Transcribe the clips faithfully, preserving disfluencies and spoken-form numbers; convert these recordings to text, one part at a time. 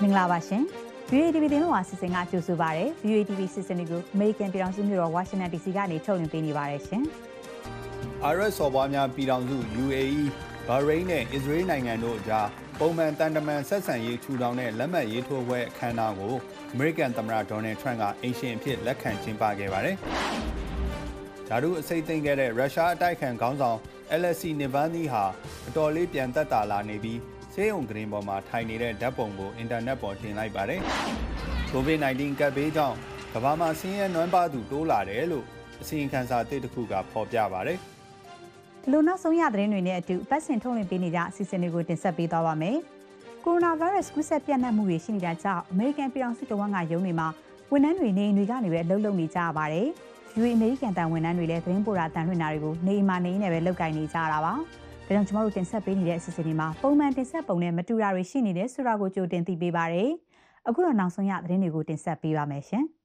မင်္ဂလာပါရှင် V O A တီ ဗီ တင်လို့အစီအစဉ်ကကြိုဆိုပါရစေ V O A တီ ဗီ စီစဉ်တွေကို American ပြည်ထောင်စုမြို့တော် Washington ဒီ စီ ကနေထုတ်လွှင့်ပေးနေပါတယ်ရှင်အာရပ်စော်ဘွားများပြည်ထောင်စု U A E ဘာရိန်းနဲ့ အစ္စရေးနိုင်ငံတို့အကြားပုံမှန်တန်တမန်ဆက်ဆံရေးထူထောင်တဲ့လက်မှတ်ရေးထိုးပွဲအခမ်းအနားကို American သမ္မတ Donald Trump ကအင်ရှင်အဖြစ်လက်ခံကျင်းပခဲ့ပါတယ်။ဓာတုအစိတ်သိမ်းခဲ့တဲ့ရုရှားအတိုက်ခံခေါင်းဆောင် Alexei Navalny ဟာအတော်လေးပြန်သက်သာလာနေပြီးဆေးရုံကရင်ပေါ်မှာထိုင်နေတဲ့ဓာတ်ပုံကိုအင်တာနက်ပေါ်တင်လိုက်ပါတယ်။ COVID 19 ကပ်ဘေးကြောင့်ကမ္ဘာမှာဆင်းရဲနွမ်းပါးသူတိုးလာတယ်လို့အစီရင်ခံစာတစ်တစ်ခုကဖော်ပြပါတယ်။ဒီလိုနောက်ဆုံးရသတင်းတွေနဲ့အတူပတ်စင်ထုတ်လွှင့်ပေးနေကြအစီအစဉ်တွေကိုတင်ဆက်ပေးသွားပါမယ်။ကိုရိုနာဗိုင်းရပ်စ်ကူးစက်ပြန့်နှံ့မှုတွေရှိနေတာကြောင့်အမေရိကန်ပြည်ထောင်စုတဝန်းကရုံးတွေမှာဝန်ထမ်းတွေနေအိမ်တွေကနေပဲအလုပ်လုပ်နေကြရပါတယ်။ U A အမေရိကန်တန်ဝန်ထမ်းတွေလည်းသတင်းပို့တာတန်လွှင့်တာတွေကိုနေအိမ်မှာနေနေပဲလုပ်ကိုင်နေကြရတာပါ။ဒါကြောင့်ကျမတို့တင်ဆက်ပေးနေတဲ့အစီအစဉ်တွေမှာပုံမှန်တင်ဆက်ပုံနဲ့မတူတာတွေရှိနေတယ်ဆိုတာကိုကြိုတင်သိပေးပါရစေ။အခုတော့နောက်ဆုံးရသတင်းတွေကိုတင်ဆက်ပေးပါမယ်ရှင်။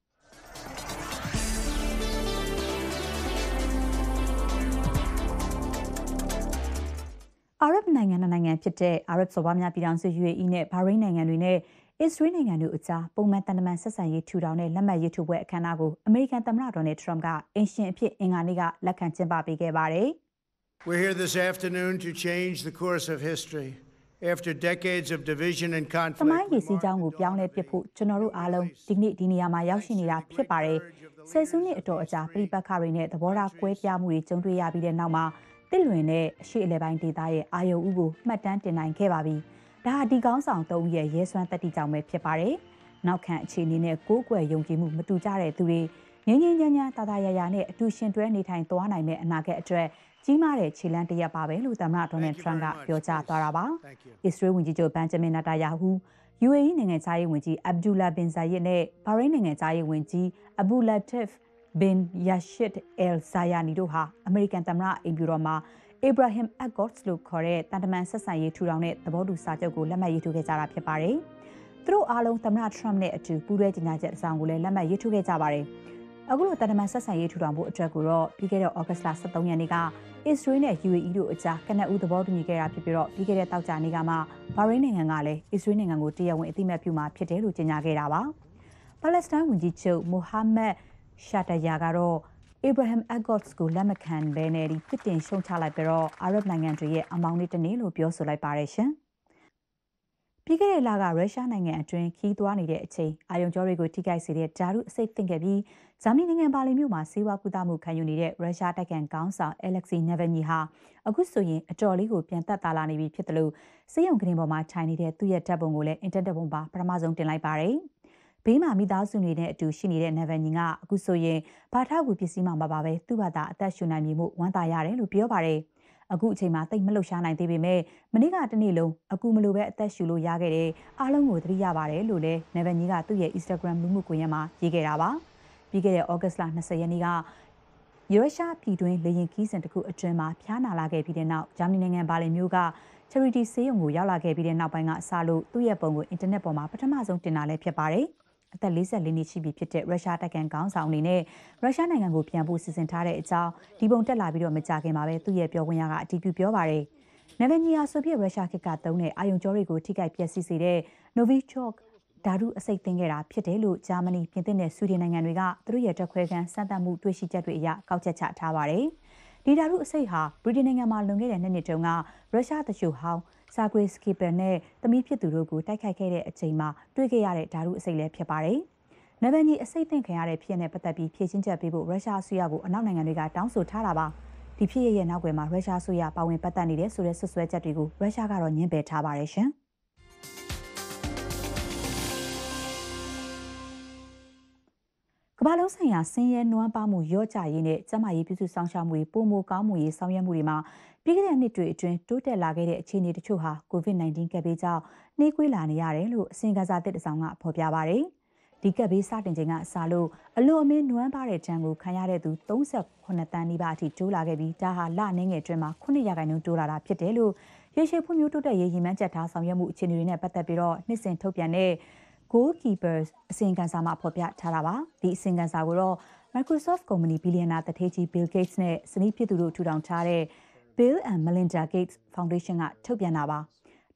အာရပ်နိုင်ငံနိုင်ငံဖြစ်တဲ့အာရပ်စော်ဘွားများပြည်ထောင်စု U A E နဲ့ဘာရိန်းနိုင်ငံတွေနဲ့အစ္စရေးနိုင်ငံတို့အကြားပုံမှန်တန်တမန်ဆက်ဆံရေးထူထောင်တဲ့လက်မှတ်ရေးထိုးပွဲအခမ်းအနားကိုအမေရိကန်သမ္မတဒေါ်နယ်ထရမ့်ကအင်ရှင်အဖြစ်အင်္ဂါနေ့ကလက်ခံကျင်းပပေးခဲ့ပါတယ်။ We're here this afternoon to change the course of history after decades of division and conflict. သမိုင်းရေးစီးကြောင်းကိုပြောင်းလဲပစ်ဖို့ကျွန်တော်တို့အားလုံးဒီနေ့ဒီနေရာမှာရောက်ရှိနေတာဖြစ်ပါတယ်။ဆယ်စုနှစ်အတော်အကြာပြိပက္ခတွေနဲ့သဘောထားကွဲပြားမှုတွေကြုံတွေ့ရပြီးတဲ့နောက်မှာတစ်လွင်တဲ့အရှိအလဲပိုင်းဒေသရဲ့အာရုံဥကိုမှတ်တမ်းတင်နိုင်ခဲ့ပါပြီ။ဒါဟာဒီကောင်းဆောင်သုံးဦးရဲ့ရဲစွမ်းတတိကြောင့်ပဲဖြစ်ပါတယ်။နောက်ခံအခြေအနေနဲ့ကိုးကွယ်ယုံကြည်မှုမတူကြတဲ့သူတွေငင်းငင်းညံ့ညံ့တာတာရရနဲ့အတူရှင်တွဲနေထိုင်သွားနိုင်တဲ့အနာဂတ်အတွက်ကြီးမားတဲ့ခြေလှမ်းတစ်ရပ်ပါပဲလို့သမ္မတဒေါ်နယ်ထရမ့်ကပြောကြားသွားတာပါ။အစ္စရေးဝန်ကြီးချုပ်ဘန်ဂျမင်နာတာယာဟူ U A E နိုင်ငံခြားရေးဝန်ကြီးအဗ်ဒူလာဘင်ဇာယစ်နဲ့ဘာရိန်းနိုင်ငံခြားရေးဝန်ကြီးအဘူလာတစ်ဘင်ယာရှစ်အယ်ဇာယာနီတို့ဟာအမေရိကန်သမ္မတအိမ်ဖြူတော်မှာ Abraham Accords လို့ခေါ်တဲ့တန်တမန်ဆက်ဆံရေးထူထောင်တဲ့သဘောတူစာချုပ်ကိုလက်မှတ်ရေးထိုးခဲ့ကြတာဖြစ်ပါတယ်။သူတို့အားလုံးသမ္မတထရမ့်နဲ့အတူပူးတွဲကြေညာချက်အဆောင်ကိုလည်းလက်မှတ်ရေးထိုးခဲ့ကြပါတယ်။အခုလိုတန်တမန်ဆက်ဆံရေးထူထောင်ဖို့အတွက်ကိုတော့ပြီးခဲ့တဲ့ဩဂတ်စ်လဆယ့်သုံးရက်နေ့ကအစ္စရေးနဲ့ U A E တို့အကြားကနဦးသဘောတူညီခဲ့တာဖြစ်ပြီးတော့ပြီးခဲ့တဲ့တောက်ကြနေ့ကမှဘာရိန်းနိုင်ငံကလည်းအစ္စရေးနိုင်ငံကိုတရားဝင်အသိအမှတ်ပြုမှာဖြစ်တယ်လို့ကြေညာခဲ့တာပါ။ပါလက်စတိုင်းဝန်ကြီးချုပ်မိုဟာမက်ရှာတာယာကတော့ Abraham Accords ကိုလက်မခံဘဲနဲ့ဒီပြစ်တင်ရှုံချလိုက်ပြီးတော့အာရပ်နိုင်ငံတွေရဲ့အမောင်းလေးတစ်နေ့လို့ပြောဆိုလိုက်ပါတယ်ရှင်။ပြီးခဲ့တဲ့လကရုရှားနိုင်ငံအတွင်းခီးသွားနေတဲ့အချိန်အာယုံကြောတွေကိုထိခိုက်စေတဲ့ဓာတုအဆိပ်သင့်ခဲ့ပြီးဂျာမနီနိုင်ငံဘာလင်မြို့မှာဆေးဝါးကုသမှုခံယူနေတဲ့ရုရှားတိုက်ခံခေါင်းဆောင် Alexei Navalny ဟာအခုဆိုရင်အတော်လေးကိုပြန်သက်သာလာနေပြီဖြစ်တယ်လို့ဆေးရုံကရင်ပေါ်မှာထိုင်နေတဲ့သူ့ရဲ့ဓာတ်ပုံကိုလည်းအင်တာနက်ပေါ်မှာပထမဆုံးတင်လိုက်ပါတယ်။ဘေးမှာမိသားစုတွေနဲ့အတူရှိနေတဲ့ Navalny ကအခုဆိုရင်ဘာထောက်ကူပစ္စည်းမှမပါဘဲသူ့ဘာသာအသက်ရှူနိုင်ပြီမို့ဝမ်းသာရတယ်လို့ပြောပါတယ်။အခုအချိန်မှာတိတ်မလှုပ်ရှားနိုင်သေးပေမဲ့မနေ့ကတနေ့လုံးအကူမလိုပဲအသက်ရှူလို့ရခဲ့တဲ့အားလုံးကိုသတိရပါတယ်လို့လည်း Navalny ကသူ့ရဲ့ Instagram လူမှုကွန်ရက်မှာရေးခဲ့တာပါ။ပြီးခဲ့တဲ့ဩဂတ်စ်လ၂၀ရက်နေ့ကရုရှားပြည်တွင်းလေယာဉ်ခီးစဉ်တစ်ခုအတွင်းမှာဖျားနာလာခဲ့ပြီးတဲ့နောက်ဂျာမနီနိုင်ငံဘာလင်မြို့က Charity ဆေးရုံကိုရောက်လာခဲ့ပြီးတဲ့နောက်ပိုင်းကစလို့သူ့ရဲ့ပုံကိုအင်တာနက်ပေါ်မှာပထမဆုံးတင်တာလည်းဖြစ်ပါတယ်။အသက်လေးဆယ်လေးနှစ်ရှိပြီဖြစ်တဲ့ရုရှားတိုက်ခံခေါင်းဆောင်အနေနဲ့ရုရှားနိုင်ငံကိုပြန်ဖို့စီစဉ်ထားတဲ့အကြောင်းဒီပုံတက်လာပြီးတော့မကြခင်မှာပဲသူ့ရဲ့ပြောခွင့်ရကအတည်ပြုပြောပါတယ်။နဗန်နီယာဆိုဗီယက်ရုရှားခေတ်ကသုံးတဲ့အာယုံကြောတွေကိုထိခိုက်ပျက်စီးစေတဲ့ Novichok ဓာတုအဆိပ်သင့်ခဲ့တာဖြစ်တယ်လို့ဂျာမနီပြင်သစ်နဲ့ဆွီဒင်နိုင်ငံတွေကသူတို့ရဲ့တက်ခွဲခန်းစမ်းသပ်မှုတွေ့ရှိချက်တွေအရကောက်ချက်ချထားပါတယ်။ဒီဓာတုအဆိပ်ဟာဗြိတိန်နိုင်ငံမှာလွန်ခဲ့တဲ့နှစ်နှစ်တုန်းကရုရှားတချို့ဟောင်းဆာဂရေးစကီပယ်နဲ့သမီးဖြစ်သူတို့ကိုတိုက်ခိုက်ခဲ့တဲ့အချိန်မှာတွေ့ခဲ့ရတဲ့ဓာတုအဆိပ်လည်းဖြစ်ပါတယ်။နဗန်နီအဆိပ်သင့်ခံရတဲ့ဖြစ်ရပ်နဲ့ပတ်သက်ပြီးဖြေရှင်းချက်ပေးဖို့ရုရှားအစိုးရကိုအနောက်နိုင်ငံတွေကတောင်းဆိုထားတာပါ။ဒီဖြစ်ရပ်ရဲ့နောက်ွယ်မှာရုရှားအစိုးရပါဝင်ပတ်သက်နေတဲ့ဆိုတဲ့ဆွဆွဲချက်တွေကိုရုရှားကတော့ညှင်းပယ်ထားပါတယ်ရှင်။ကမ္ဘာလုံးဆိုင်ရာဆင်းရဲနွမ်းပါးမှုရော့ကျရေးနဲ့ကျန်းမာရေးပြုစုဆောင်ရှောက်မှုတွေပိုမိုကောင်းမှုရေးဆောင်ရွက်မှုတွေမှာပြီးခဲ့တဲ့နှစ်တွေအတွင်းတိုးတက်လာခဲ့တဲ့အခြေအနေတချို့ဟာ COVID 19 ကပ်ဘေးကြောင့်နှေးကွေးလာနေရတယ်လို့အစီရင်ခံစာသစ်တစ်စောင်ကဖော်ပြပါတယ်။ဒီကပ်ဘေးစတင်ချိန်ကစလို့အလွန်အမင်းနွမ်းပါတဲ့ဒဏ်ကိုခံရတဲ့သူ၃၈တန်းနီးပါးအထိတိုးလာခဲ့ပြီးဒါဟာလနှင်းငယ်အတွင်းမှာခုနှစ်ရာခိုင်နှုန်းတိုးလာတာဖြစ်တယ်လို့ရေရှည်ဖွံ့ဖြိုးတိုးတက်ရေးရည်မှန်းချက်ထားဆောင်ရွက်မှုအခြေအနေတွေနဲ့ပတ်သက်ပြီးတော့နှစ်စဉ်ထုတ်ပြန်တဲ့ Goalkeepers အစီရင်ခံစာမှာဖော်ပြထားတာပါ။ဒီအစီရင်ခံစာကိုတော့ Microsoft ကုမ္ပဏီဘီလီယံနာတထေးကြီး Bill Gates နဲ့ဇနီးဖြစ်သူတို့ထူထောင်ထားတဲ့ Bill and Melinda Gates Foundation ကထုတ်ပြန်တာပါ။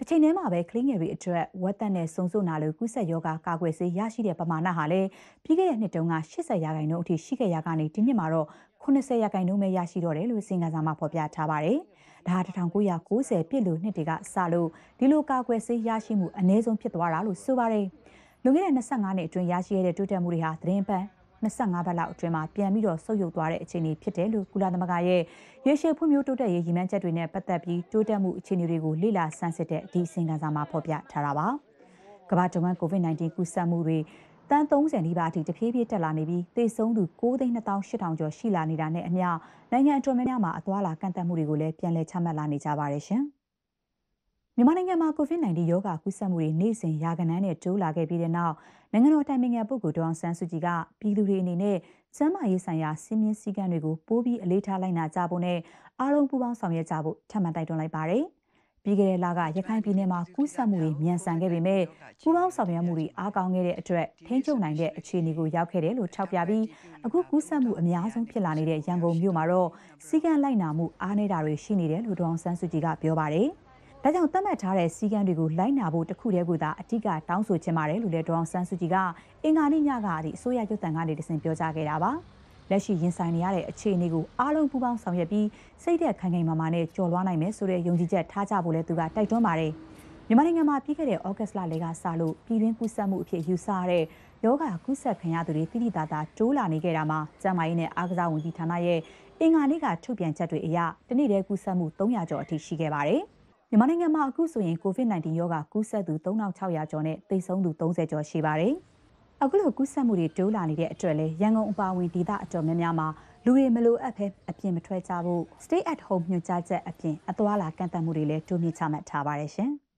တစ်ချိန်တည်းမှာပဲကလေးငယ်တွေအတွက်ဝက်သက်နဲ့စုံစုနာလိုကူးစက်ရောဂါကာကွယ်ဆေးရရှိတဲ့ပမာဏဟာလည်းပြီးခဲ့တဲ့နှစ်တုန်းက80ရာခိုင်နှုန်းအထိရှိခဲ့ရာကနေဒီနှစ်မှာတော့80ရာခိုင်နှုန်းပဲရရှိတော့တယ်လို့စင်ကာစာမှာဖော်ပြထားပါတယ်။ဒါဟာတစ်ထောင်ကိုးရာကိုးဆယ်ပြည့်လူနှစ်တွေကစလို့ဒီလိုကာကွယ်ဆေးရရှိမှုအနည်းဆုံးဖြစ်သွားတာလို့ဆိုပါတယ်။လွန်ခဲ့တဲ့နှစ်၅နှစ်အတွင်းရရှိရတဲ့တိုးတက်မှုတွေဟာသတင်းပတ်နှစ်၅ပတ်လောက်အတွင်းမှာပြန်ပြီးတော့ဆုတ်ယုတ်သွားတဲ့အခြေအနေဖြစ်တယ်လို့ကုလသမဂ္ဂရဲ့ရေရှည်ဖွံ့ဖြိုးတိုးတက်ရေးရည်မှန်းချက်တွေနဲ့ပတ်သက်ပြီးတိုးတက်မှုအခြေအနေတွေကိုလေ့လာဆန်းစစ်တဲ့ဒီစင်ကာစာမှာဖော်ပြထားတာပါ။ကမ္ဘာတဝန်း ကိုဗစ်-19 ကူးစက်မှုတွေတန်းသုံးဆယ်နီးပါးအထိတဖြည်းဖြည်းတက်လာနေပြီးသေဆုံးသူ၉သိန်းနှစ်သောင်းရှစ်ထောင်ကျော်ရှိလာနေတာနဲ့အမျှနိုင်ငံအတော်များများမှာအသွားလာကန့်သတ်မှုတွေကိုလည်းပြန်လည်ချမှတ်လာနေကြပါတယ်ရှင်။မြန်မာနိုင်ငံမှာ ကိုဗစ်-19 ရောဂါကူးစက်မှုတွေနေ့စဉ်ရာဂဏန်းနဲ့တိုးလာခဲ့ပြီးတဲ့နောက်နိုင်ငံတော်တိုင်ပင်ခံပုဂ္ဂိုလ်ဒေါအောင်ဆန်းစုကြည်ကပြည်သူတွေအနေနဲ့ကျန်းမာရေးဆိုင်ရာစည်းမျဉ်းစည်းကမ်းတွေကိုပိုပြီးအလေးထားလိုက်နာကြဖို့နဲ့အားလုံးပူးပေါင်းဆောင်ရွက်ကြဖို့ထပ်မံတိုက်တွန်းလိုက်ပါတယ်။ပြီးခဲ့တဲ့လကရခိုင်ပြည်နယ်မှာကူးစက်မှုတွေမြန်ဆန်ခဲ့ပေမဲ့ပူးပေါင်းဆောင်ရွက်မှုတွေအားကောင်းခဲ့တဲ့အတွက်ထိန်းချုပ်နိုင်တဲ့အခြေအနေကိုရောက်ခဲ့တယ်လို့ထောက်ပြပြီးအခုကူးစက်မှုအများဆုံးဖြစ်လာနေတဲ့ရန်ကုန်မြို့မှာတော့စည်းကမ်းလိုက်နာမှုအားနည်းတာတွေရှိနေတယ်လို့ဒေါအောင်ဆန်းစုကြည်ကပြောပါတယ်။ဒါကြောင့်သတ်မှတ်ထားတဲ့စည်းကမ်းတွေကိုလိုက်နာဖို့တခုတည်းကိုသာအထူးကတောင်းဆိုချင်ပါတယ်လို့လည်းဒေါအောင်ဆန်းစုကြည်ကအင်္ဂါနေ့ညကအထိအစိုးရရုပ်သံကနေတဆင့်ပြောကြားခဲ့တာပါ။လက်ရှိရင်ဆိုင်နေရတဲ့အခြေအနေကိုအားလုံးပူးပေါင်းဆောင်ရွက်ပြီးစိတ်သက်ခိုင်ခိုင်မာမာနဲ့ကျော်လွှားနိုင်မယ်ဆိုတဲ့ယုံကြည်ချက်ထားကြဖို့လည်းသူကတိုက်တွန်းပါတယ်။မြန်မာနိုင်ငံမှာပြီးခဲ့တဲ့ဩဂတ်စ်လလကစလို့ပြည်တွင်းကူးစက်မှုအဖြစ်ယူဆရတဲ့ယောဂကူးစက်ခံရသူတွေတိတိတသာတိုးလာနေခဲ့တာမှာကျန်းမာရေးနဲ့အားကစားဝန်ကြီးဌာနရဲ့အင်္ဂါနေ့ကထုတ်ပြန်ချက်တွေအရတနေ့တည်းကူးစက်မှုသုံးရာကျော်အထိရှိခဲ့ပါတယ်။မြန်မာနိုင်ငံမှာအခုဆိုရင်ကိုဗစ်-19 ရောဂါကူးစက်သူသုံးထောင်ခြောက်ရာကျော်နဲ့သေဆုံးသူသုံးဆယ်ကျော်ရှိပါတယ်။အခုလိုကူးစက်မှုတွေတိုးလာနေတဲ့အတွက်လည်းရန်ကုန်အပါအဝင်ဒေသအတော်များများမှာလူတွေမလိုအပ်ဘဲအပြင်မထွက်ကြဖို့ stay at home ညွှန်ကြားချက်အပြင်အသွားလာကန့်သတ်မှုတွေလည်းတိုးမြင့်ချမှတ်ထားပါတယ်ရှင်။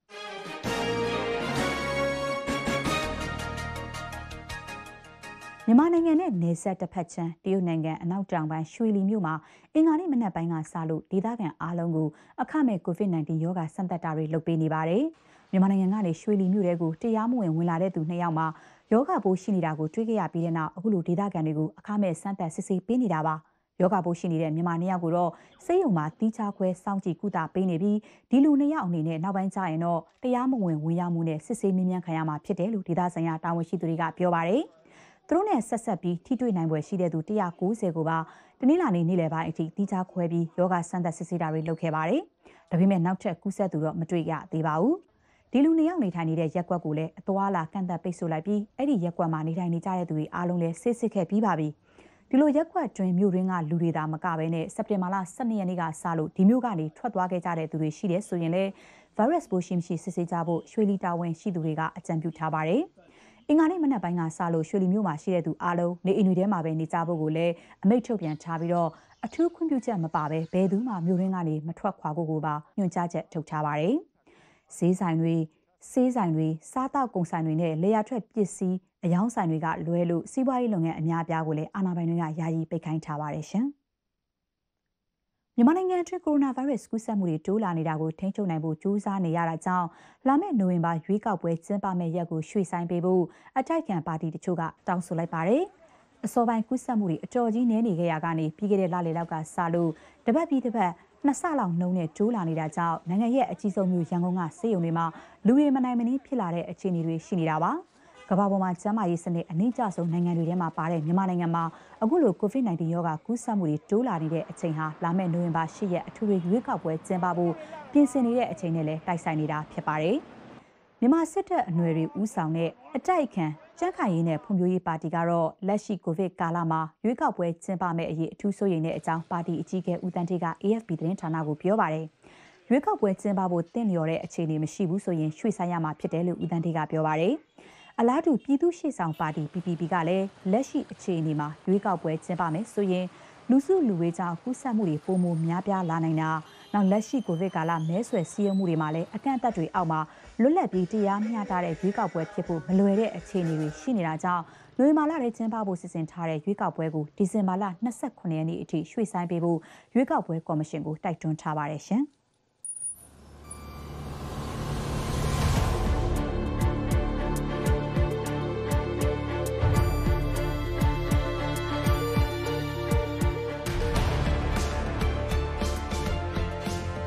မြန်မာနိုင်ငံနဲ့နယ်စပ်တစ်ဖက်ချမ်းတရုတ်နိုင်ငံအနောက်တောင်ပိုင်းရွှေလီမြို့မှာအင်္ဂါနေ့မနက်ပိုင်းကစလို့ဒေသခံအားလုံးကိုအခမဲ့ကိုဗစ်-19 ရောဂါစမ်းသပ်တာတွေလုပ်ပေးနေပါတယ်။မြန်မာနိုင်ငံကနေရွှေလီမြို့တဲကိုတရားမဝင်ဝင်လာတဲ့သူနှစ်ယောက်မှာယောဂပိုးရှိနေတာကိုတွေ့ခဲ့ရပြီးတဲ့နောက်အခုလိုဒေသခံတွေကိုအခမဲ့စမ်းသပ်စစ်ဆေးပေးနေတာပါ။ယောဂပိုးရှိနေတဲ့မြန်မာနှစ်ယောက်ကိုတော့စိတ်ယုံမှာတီးခြားခွဲစောင့်ကြည့်ကုသပေးနေပြီးဒီလူနှစ်ယောက်အနေနဲ့နောက်ပိုင်းကျရင်တော့တရားမဝင်ဝင်ရောက်မှုနဲ့စစ်ဆေးမြင်းမြန်းခံရမှာဖြစ်တယ်လို့ဒေသဆိုင်ရာတာဝန်ရှိသူတွေကပြောပါတယ်။သူတို့နဲ့ဆက်ဆက်ပြီးထိတွေ့နိုင်ပွဲရှိတဲ့သူone hundred ninetyကိုပါတနင်္လာနေ့နေ့လယ်ပိုင်းအထိတီးခြားခွဲပြီးယောဂစမ်းသပ်စစ်ဆေးတာတွေလုပ်ခဲ့ပါတယ်။ဒါပေမဲ့နောက်ထပ်ကူးစက်သူတော့မတွေ့ရသေးပါဘူး။ဒီလူနှစ်ယောက်နေထိုင်နေတဲ့ရက်ကွက်ကိုလည်းအသွားလာကန့်သတ်ပိတ်ဆို့လိုက်ပြီးအဲ့ဒီရက်ကွက်မှာနေထိုင်နေကြတဲ့သူတွေအားလုံးလည်းဆေးစစ်ခဲ့ပြီးပါပြီ။ဒီလိုရက်ကွက်တွင်မြို့ရင်းကလူတွေသာမကဘဲနဲ့စက်တင်ဘာလone twoရက်နေ့ကစလို့ဒီမြို့ကနေထွက်သွားခဲ့ကြတဲ့သူတွေရှိတယ်ဆိုရင်လည်း virus ပိုးရှိမရှိစစ်ဆေးကြဖို့ရွှေလီတာဝန်ရှိသူတွေကအကြံပြုထားပါတယ်။အင်္ဂါနေ့မနက်ပိုင်းကစလို့ရွှေလီမြို့မှာရှိတဲ့သူအားလုံးနေအိမ်တွေထဲမှာပဲနေကြဖို့ကိုလည်းအမိန့်ထုတ်ပြန်ထားပြီးတော့အထူးခွင့်ပြုချက်မပါဘဲဘယ်သူမှမြို့ရင်းကနေမထွက်ခွာဖို့ကိုပါညွှန်ကြားချက်ထုတ်ထားပါတယ်။ဈေးဆိုင်တွေဆေးဆိုင်တွေစားတောက်ကုန်ဆိုင်တွေနဲ့လေယာထွက်ပစ္စည်းအယောင်းဆိုင်တွေကလွဲလို့စီးပွားရေးလုပ်ငန်းအများအပြားကိုလည်းအာဏာပိုင်တွေကယာယီပိတ်ခိုင်းထားပါတယ်ရှင်။မြန်မာနိုင်ငံအတွင်းကိုရိုနာဗိုင်းရပ်စ်ကူးစက်မှုတွေတိုးလာနေတာကိုထိန်းချုပ်နိုင်ဖို့ကြိုးစားနေရတာကြောင့်လာမယ့်နိုဝင်ဘာရွေးကောက်ပွဲကျင်းပမယ့်ရက်ကိုရွှေ့ဆိုင်းပေးဖို့အတိုက်အခံပါတီတချို့ကတောင်းဆိုလိုက်ပါတယ်။အစောပိုင်းကူးစက်မှုတွေအတော်ကြီးနည်းနေခဲ့ရကနေပြီးခဲ့တဲ့လလယ်လောက်ကစလို့တပတ်ပြီးတပတ်နှစ်ဆလောက်နှုန်းနဲ့တိုးလာနေတာကြောင့်နိုင်ငံရဲ့အကြီးဆုံးမြို့ရန်ကုန်ကစေယုံတွေမှာလူတွေမနိုင်မနှင်းဖြစ်လာတဲ့အခြေအနေတွေရှိနေတာပါ။ကမ္ဘာပေါ်မှာကျန်းမာရေးစနစ်အနည်းကျဆုံးနိုင်ငံတွေထဲမှာပါတဲ့မြန်မာနိုင်ငံမှာအခုလိုကိုဗစ်-19 ရောဂါကူးစက်မှုတွေတိုးလာနေတဲ့အချိန်ဟာလာမယ့်နိုဝင်ဘာeightရက်အထူးရွေးကောက်ပွဲကျင်းပဖို့ပြင်ဆင်နေတဲ့အချိန်နဲ့လည်းတိုက်ဆိုင်နေတာဖြစ်ပါတယ်။မြန်မာစစ်တပ်အနွယ်တွေဦးဆောင်တဲ့အတိုက်အခံကြံ့ခိုင်ရေးနဲ့ဖွံ့ဖြိုးရေးပါတီကတော့လက်ရှိကိုဗစ်ကာလမှာရွေးကောက်ပွဲကျင်းပမယ့်အရေးအထူးစိုးရိမ်တဲ့အကြောင်းပါတီအကြီးအကဲဦးတန်းဌေးက A F P သတင်းဌာနကိုပြောပါတယ်။ရွေးကောက်ပွဲကျင်းပဖို့တင့်လျော်တဲ့အခြေအနေမရှိဘူးဆိုရင်ရွှေ့ဆိုင်းရမှာဖြစ်တယ်လို့ဦးတန်းဌေးကပြောပါတယ်။အလားတူပြည်သူ့ရှေ့ဆောင်ပါတီ P P P ကလည်းလက်ရှိအခြေအနေမှာရွေးကောက်ပွဲကျင်းပမယ်ဆိုရင်လူစုလူဝေးကြောင့်ကူးစက်မှုတွေပိုမိုများပြားလာနိုင်တာနောက်လက်ရှိကိုဗစ်ကာလမဲဆွယ်စည်းရုံးမှုတွေမှာလည်းအကန့်အသတ်တွေအောက်မှာလွတ်လပ်ပြီးတရားမျှတတဲ့ရွေးကောက်ပွဲဖြစ်ဖို့မလွယ်တဲ့အခြေအနေတွေရှိနေတာကြောင့်နိုဝင်ဘာလထဲကျင်းပဖို့စီစဉ်ထားတဲ့ရွေးကောက်ပွဲကိုဒီဇင်ဘာလ၂၉ရက်နေ့အထိရွှေ့ဆိုင်းပေးဖို့ရွေးကောက်ပွဲကော်မရှင်ကိုတိုက်တွန်းထားပါတယ်ရှင်။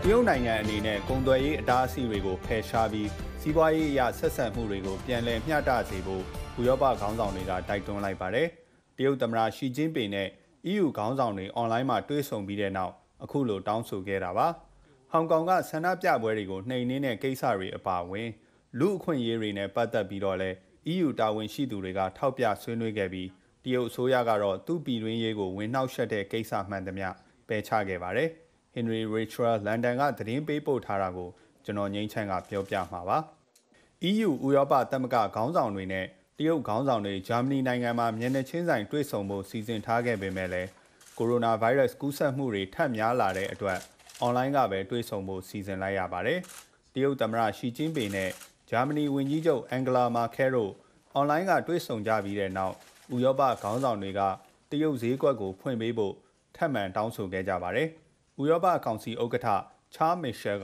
ရုတ်နိုင်ငံအနေနဲ့ကုန်သွယ်ရေးအတားအဆီးတွေကိုဖယ်ရှားပြီးစီးပွားရေးအရဆက်ဆံမှုတွေကိုပြန်လည်မျှတစေဖို့ဥရောပခေါင်းဆောင်တွေကတိုက်တွန်းလိုက်ပါတယ်။တရုတ်သမ္မတရှီကျင်းပင်နဲ့ E U ခေါင်းဆောင်တွေအွန်လိုင်းမှာတွေ့ဆုံပြီးတဲ့နောက်အခုလိုတောင်းဆိုခဲ့တာပါ။ဟောင်ကောင်ကဆန္ဒပြပွဲတွေကိုနှိမ်နင်းတဲ့ကိစ္စတွေအပါအဝင်လူအခွင့်အရေးတွေနဲ့ပတ်သက်ပြီးတော့လဲ E U တာဝန်ရှိသူတွေကထောက်ပြဆွေးနွေးခဲ့ပြီးတရုတ်အစိုးရကတော့သူ့ပြည်တွင်းရေးကိုဝင်နှောက်ယှက်တဲ့ကိစ္စမှန်သမျှပယ်ချခဲ့ပါတယ်။ Henry Rachel လန်ဒန်ကသတင်းပေးပို့ထားတာကိုကျွန်တော်ငိမ့်ချမ်းကပြောပြမှာပါ။ E U ဥရောပသမဂ္ဂခေါင်းဆောင်တွေနဲ့တရုတ်ခေါင်းဆောင်တွေဂျာမနီနိုင်ငံမှာမျက်နှာချင်းဆိုင်တွေ့ဆုံဖို့စီစဉ်ထားခဲ့ပေမဲ့လည်းကိုရိုနာဗိုင်းရပ်စ်ကူးစက်မှုတွေထပ်များလာတဲ့အတွက်အွန်လိုင်းကပဲတွေ့ဆုံဖို့စီစဉ်လိုက်ရပါတယ်။တရုတ်သမ္မတရှီကျင်းပင်နဲ့ဂျာမနီဝန်ကြီးချုပ်အန်ဂလာမာကဲတို့အွန်လိုင်းကတွေ့ဆုံကြပြီးတဲ့နောက်ဥရောပခေါင်းဆောင်တွေကတရုတ်ဈေးကွက်ကိုဖွင့်ပေးဖို့ထပ်မံတောင်းဆိုခဲ့ကြပါတယ်။ဥရောပကောင်စီဥက္ကဋ္ဌချားမစ်ရှယ်က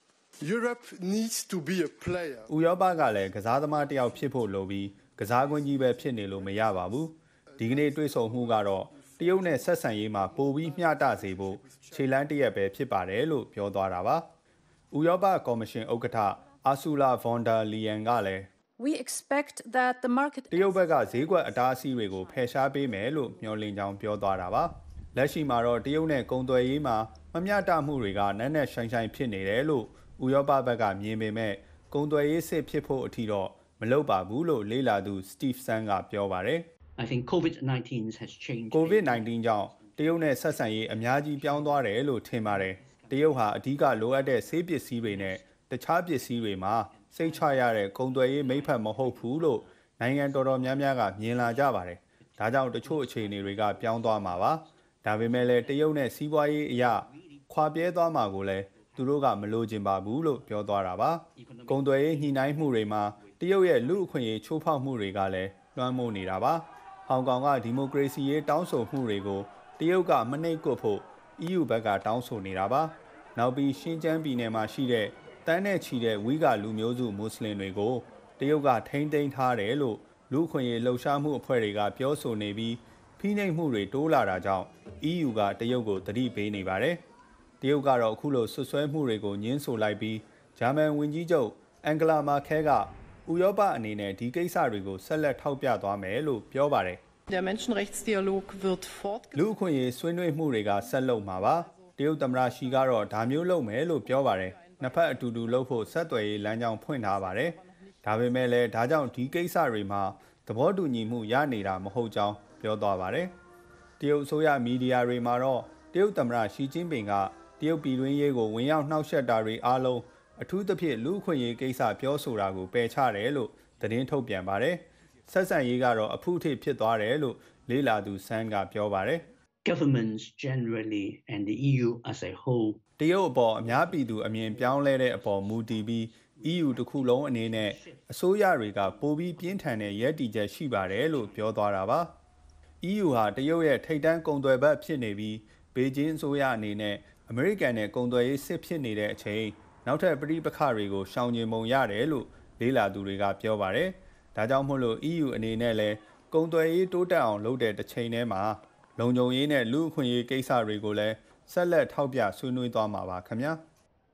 Europe needs to be a player. ဥရောပကလည်းကစားသမားတစ်ယောက်ဖြစ်ဖို့လိုပြီးကစားကွင်းကြီးပဲဖြစ်နေလို့မရပါဘူး။ဒီကနေ့တွေ့ဆုံမှုကတော့တရုတ်နဲ့ဆက်ဆံရေးမှာပိုပြီးမျှတစေဖို့ခြေလှမ်းတစ်ရက်ပဲဖြစ်ပါတယ်လို့ပြောသွားတာပါ။ဥရောပကော်မရှင်ဥက္ကဋ္ဌအာဆူလာဗွန်ဒါလီယန်ကလည်း We expect that the market တရုတ်ဘက်ကဈေးကွက်အတားအဆီးတွေကိုဖယ်ရှားပေးမယ်လို့မျှော်လင့်ကြောင်းပြောသွားတာပါ။လက်ရှိမှာတော့တရုတ်နဲ့ကုန်သွယ်ရေးမှာမမျှတမှုတွေကနက်နက်ရှိုင်းရှိုင်းဖြစ်နေတယ်လို့ဥရောပဘက်ကမြင်ပေမဲ့ကုန်သွယ်ရေးစစ်ဖြစ်ဖို့အထိတော့မလုပ်ပါဘူးလို့လေ့လာသူစတီဖ်ဆန်ကပြောပါတယ်။ I think COVID nineteen has changed. COVID nineteen ကြောင့်တရုတ်နဲ့ဆက်ဆံရေးအများကြီးပြောင်းသွားတယ်လို့ထင်ပါတယ်။တရုတ်ဟာအဓိကလိုအပ်တဲ့ဆေးပစ္စည်းတွေနဲ့တခြားပစ္စည်းတွေမှာစိတ်ချရတဲ့ကုန်သွယ်ရေးမိတ်ဖက်မဟုတ်ဘူးလို့နိုင်ငံတော်တော်များများကမြင်လာကြပါတယ်။ဒါကြောင့်တချို့အခြေအနေတွေကပြောင်းသွားမှာပါ။ဒါပေမဲ့လည်းတရုတ်နဲ့စီးပွားရေးအရာခွာပြဲသွားမှာကိုလည်းသူတို့ကမလိုချင်ပါဘူးလို့ပြောသွားတာပါ။ကုန်သွယ်ရေးညှိနှိုင်းမှုတွေမှာတရုတ်ရဲ့လူအခွင့်အရေးချိုးဖောက်မှုတွေကလည်းလွှမ်းမိုးနေတာပါ။ဟောင်ကောင်ကဒီမိုကရေစီရေးတောင်းဆိုမှုတွေကိုတရုတ်ကမနှိပ်ကွပ်ဖို့ E U ဘက်ကတောင်းဆိုနေတာပါ။နောက်ပြီးရှင်းကျန်းပြည်နယ်မှာရှိတဲ့တန်းနဲ့ချီတဲ့ဝီဂါလူမျိုးစုမွတ်စလင်တွေကိုတရုတ်ကထိန်းသိမ်းထားတယ်လို့လူ့အခွင့်အရေးလှုပ်ရှားမှုအဖွဲ့တွေကပြောဆိုနေပြီးဖိနှိပ်မှုတွေတိုးလာတာကြောင့် E U ကတရုတ်ကိုသတိပေးနေပါတယ်။တရုတ်ကတော့အခုလိုဆွဆွဲမှုတွေကိုညှင်းဆိုလိုက်ပြီးဂျာမန်ဝန်ကြီးချုပ်အန်ဂလာမာကဲကဥရောပအနေနဲ့ဒီကိစ္စတွေကိုဆက်လက်ထောက်ပြသွားမယ်လို့ပြောပါတယ်။ Der Menschenrechtsdialog wird fort. လူအခွင့်အရေးဆွေးနွေးမှုတွေကဆက်လုပ်မှာပါ။တရုတ်သမ္မတရှီကတော့ဒါမျိုးလုပ်မယ်လို့ပြောပါတယ်။နှစ်ဖက်အတူတူလုပ်ဖို့ဆက်သွယ်ရေးလမ်းကြောင်းဖွင့်ထားပါတယ်။ဒါပေမဲ့လည်းဒါကြောင့်ဒီကိစ္စတွေမှာသဘောတူညီမှုရနေတာမဟုတ်ကြောင်းပြောသွားပါတယ်။တရုတ်အစိုးရမီဒီယာတွေမှာတော့တရုတ်သမ္မတရှီကျင်းပင်ကတရုတ်ပြည်တွင်းရေးကိုဝင်ရောက်နှောက်ယှက်တာတွေအားလုံးအထူးသဖြင့်လူ့အခွင့်အရေးကိစ္စပြောဆိုတာကိုပယ်ချတယ်လို့သတင်းထုတ်ပြန်ပါတယ်။ဆက်ဆံရေးကတော့အဖုအထစ်ဖြစ်သွားတယ်လို့လေ့လာသူဆန်းကပြောပါတယ်။ Governments generally and the E U as a whole တရုတ်အပေါ်အများပြည်သူအမြင်ပြောင်းလဲတဲ့အပေါ်မူတည်ပြီး E U တစ်ခုလုံးအနေနဲ့အစိုးရတွေကပိုပြီးပြင်းထန်တဲ့ရည်တည်ချက်ရှိပါတယ်လို့ပြောသွားတာပါ။ E U ဟာတရုတ်ရဲ့ထိပ်တန်းကုန်သွယ်ဘက်ဖြစ်နေပြီးဘေဂျင်းအစိုးရအနေနဲ့အမေရိကန်နဲ့ကုန်သွယ်ရေးစစ်ဖြစ်နေတဲ့အချိန်နောက်ထပ်ပဋိပက္ခတွေကိုရှောင်ကျဉ်ပုံရတယ်လို့လေ့လာသူတွေကပြောပါတယ်။ဒါကြောင့်မို့လို့ E U အနေနဲ့လည်းကုန်သွယ်ရေးတိုးတက်အောင်လုပ်တဲ့တစ်ချိန်တည်းမှာလုံခြုံရေးနဲ့လူ့အခွင့်အရေးကိစ္စတွေကိုလည်းဆက်လက်ထောက်ပြဆွေးနွေးသွားမှာပါခင်ဗျာ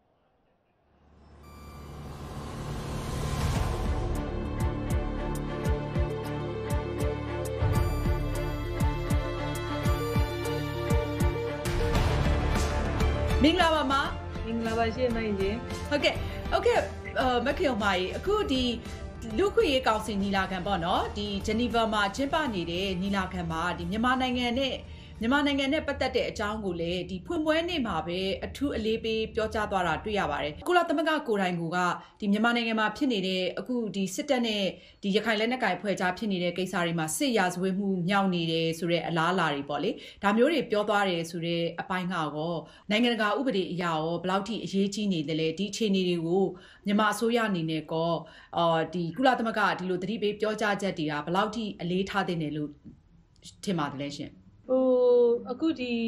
မင်္ဂလာပါမမင်္ဂလာပါရှင်နိုင်ရှင်ဟုတ်ကဲ့ဟုတ်ကဲ့မခင်အောင်မကြီးအခုဒီလူခွေရေးကောင်စီညီလာခံပေါ့နော်ဒီဂျနီဗာမှာကျင်းပနေတဲ့ညီလာခံမှာဒီမြန်မာနိုင်ငံနဲ့မြန်မာနိုင်ငံနဲ့ပတ်သက်တဲ့အကြောင်းကိုလည်းဒီဖွင့်ပွဲနေ့မှာပဲအထူးအလေးပေးပြောကြားသွားတာတွေ့ရပါတယ်ကုလသမဂ္ဂကိုယ်တိုင်ကဒီမြန်မာနိုင်ငံမှာဖြစ်နေတဲ့အခုဒီစစ်တပ်နဲ့ဒီရခိုင်လက်နက်ကိုင်ဖွဲ့ကြားဖြစ်နေတဲ့ကိစ္စတွေမှာစစ်ရာဇဝတ်မှုမြောက်နေတယ်ဆိုတဲ့အလားအလာတွေပေါ့လေဒါမျိုးတွေပြောသွားတယ်ဆိုတဲ့အပိုင်းကရောနိုင်ငံတကာဥပဒေအရာရောဘယ်လောက်ထိအရေးကြီးနေတယ်လဲဒီအခြေအနေတွေကိုမြန်မာအစိုးရအနေနဲ့ကောအော်ဒီကုလသမဂ္ဂဒီလိုသတိပေးပြောကြားချက်တွေကဘယ်လောက်ထိအလေးထားတဲ့နယ်လို့ထင်ပါတယ်လဲရှင်ဟိုအခုဒီ